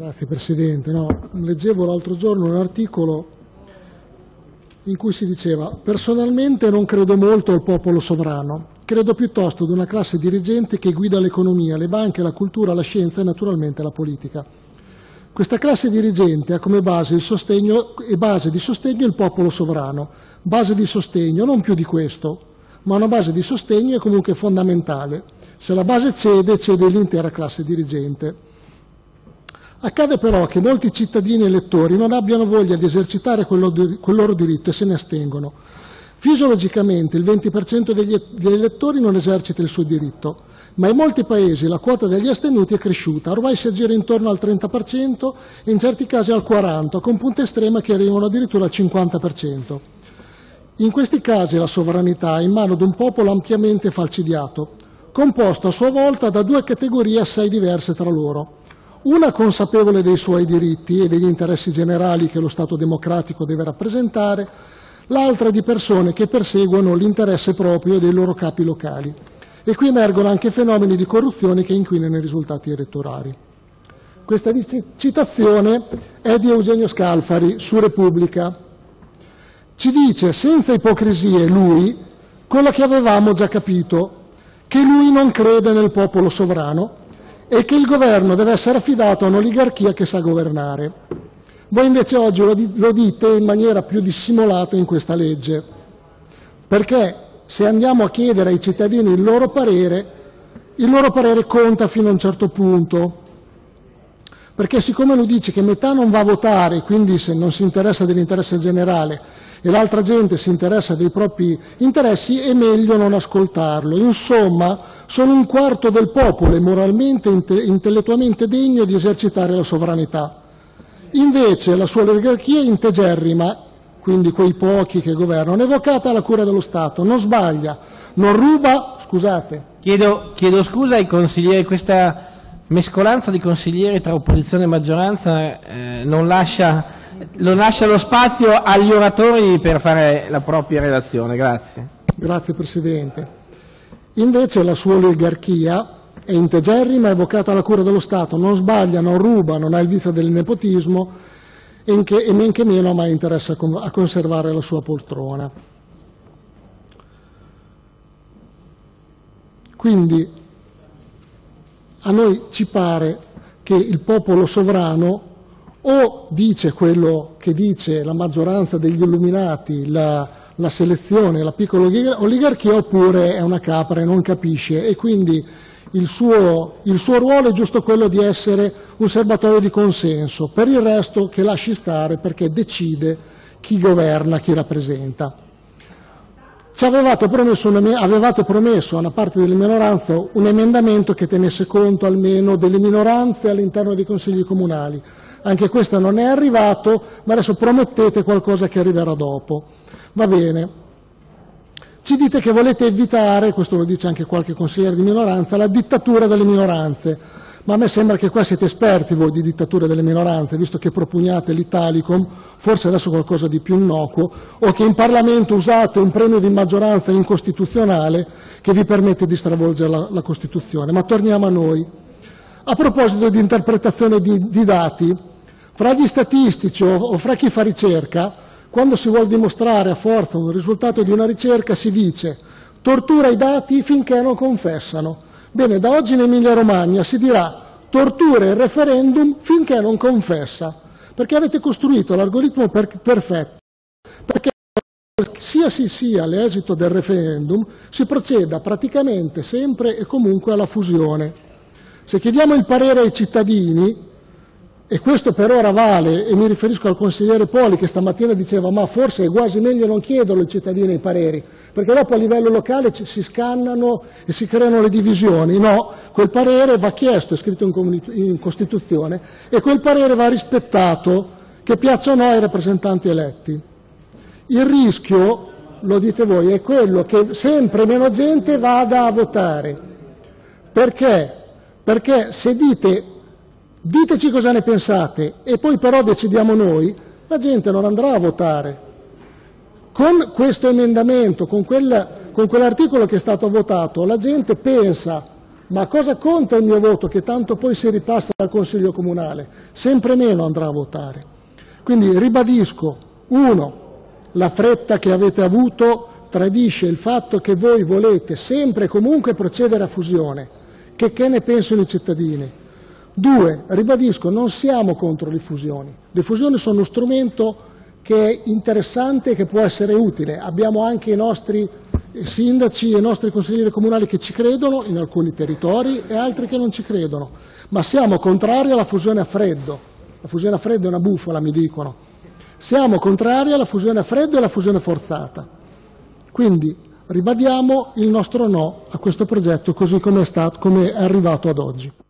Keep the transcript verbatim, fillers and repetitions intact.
Grazie Presidente. No, leggevo l'altro giorno un articolo in cui si diceva: personalmente non credo molto al popolo sovrano, credo piuttosto ad una classe dirigente che guida l'economia, le banche, la cultura, la scienza e naturalmente la politica. Questa classe dirigente ha come base il sostegno e base di sostegno il popolo sovrano, base di sostegno, non più di questo, ma una base di sostegno è comunque fondamentale. Se la base cede, cede l'intera classe dirigente. Accade però che molti cittadini elettori non abbiano voglia di esercitare quel loro diritto e se ne astengono. Fisiologicamente il venti per cento degli elettori non esercita il suo diritto, ma in molti paesi la quota degli astenuti è cresciuta, ormai si aggira intorno al trenta per cento e in certi casi al quaranta per cento, con punte estreme che arrivano addirittura al cinquanta per cento. In questi casi la sovranità è in mano di un popolo ampiamente falcidiato, composto a sua volta da due categorie assai diverse tra loro. Una consapevole dei suoi diritti e degli interessi generali che lo Stato democratico deve rappresentare, l'altra di persone che perseguono l'interesse proprio dei loro capi locali. E qui emergono anche fenomeni di corruzione che inquinano i risultati elettorali. Questa citazione è di Eugenio Scalfari su Repubblica. Ci dice senza ipocrisie lui quello che avevamo già capito, che lui non crede nel popolo sovrano e che il governo deve essere affidato a un'oligarchia che sa governare. Voi invece oggi lo, di, lo dite in maniera più dissimolata in questa legge, perché se andiamo a chiedere ai cittadini il loro parere, il loro parere conta fino a un certo punto, perché siccome lui dice che metà non va a votare, quindi se non si interessa dell'interesse generale, e l'altra gente si interessa dei propri interessi, è meglio non ascoltarlo. Insomma, sono un quarto del popolo e moralmente e intellettualmente degno di esercitare la sovranità. Invece la sua oligarchia è integerrima, quindi quei pochi che governano, è evocata alla cura dello Stato, non sbaglia, non ruba, scusate. Chiedo, chiedo scusa ai consiglieri, questa mescolanza di consiglieri tra opposizione e maggioranza eh, non lascia... lo lascia lo spazio agli oratori per fare la propria relazione. Grazie. Grazie Presidente. Invece la sua oligarchia è integerrima, è evocata alla cura dello Stato, non sbaglia, non ruba, non ha il vizio del nepotismo e, in che, e men che meno ha mai interesse a conservare la sua poltrona. Quindi a noi ci pare che il popolo sovrano o dice quello che dice la maggioranza degli illuminati, la, la selezione, la piccola oligarchia, oppure è una capra e non capisce e quindi il suo, il suo ruolo è giusto quello di essere un serbatoio di consenso, per il resto che lasci stare perché decide chi governa, chi rappresenta. Ci avevate promesso, una, avevate promesso a una parte delle minoranze un emendamento che tenesse conto almeno delle minoranze all'interno dei consigli comunali. Anche questo non è arrivato, ma adesso promettete qualcosa che arriverà dopo. Va bene. Ci dite che volete evitare, questo lo dice anche qualche consigliere di minoranza, la dittatura delle minoranze. Ma a me sembra che qua siete esperti voi di dittatura delle minoranze, visto che propugnate l'Italicum, forse adesso qualcosa di più innocuo, o che in Parlamento usate un premio di maggioranza incostituzionale che vi permette di stravolgere la, la Costituzione. Ma torniamo a noi. A proposito di interpretazione di, di dati, fra gli statistici o, o fra chi fa ricerca, quando si vuole dimostrare a forza un risultato di una ricerca si dice tortura i dati finché non confessano. Bene, da oggi in Emilia Romagna si dirà tortura il referendum finché non confessa, perché avete costruito l'algoritmo per, perfetto, perché sia si sia l'esito del referendum si proceda praticamente sempre e comunque alla fusione. Se chiediamo il parere ai cittadini, e questo per ora vale, e mi riferisco al consigliere Poli che stamattina diceva ma forse è quasi meglio non chiederlo ai cittadini i pareri, perché dopo a livello locale ci, si scannano e si creano le divisioni. No, quel parere va chiesto, è scritto in, in Costituzione, e quel parere va rispettato, che piaccia o no ai rappresentanti eletti. Il rischio, lo dite voi, è quello che sempre meno gente vada a votare. Perché? Perché se dite diteci cosa ne pensate e poi però decidiamo noi, la gente non andrà a votare. Con questo emendamento, con, quel, con quell'articolo che è stato votato, la gente pensa Ma cosa conta il mio voto, che tanto poi si ripassa al Consiglio Comunale? Sempre meno andrà a votare. Quindi ribadisco, uno, la fretta che avete avuto tradisce il fatto che voi volete sempre e comunque procedere a fusione. Che, che ne pensano i cittadini? Due, ribadisco, non siamo contro le fusioni. Le fusioni sono uno strumento che è interessante e che può essere utile. Abbiamo anche i nostri sindaci e i nostri consiglieri comunali che ci credono in alcuni territori e altri che non ci credono, ma siamo contrari alla fusione a freddo. La fusione a freddo è una bufala, mi dicono. Siamo contrari alla fusione a freddo e alla fusione forzata. Quindi ribadiamo il nostro no a questo progetto così come è stato, come è arrivato ad oggi.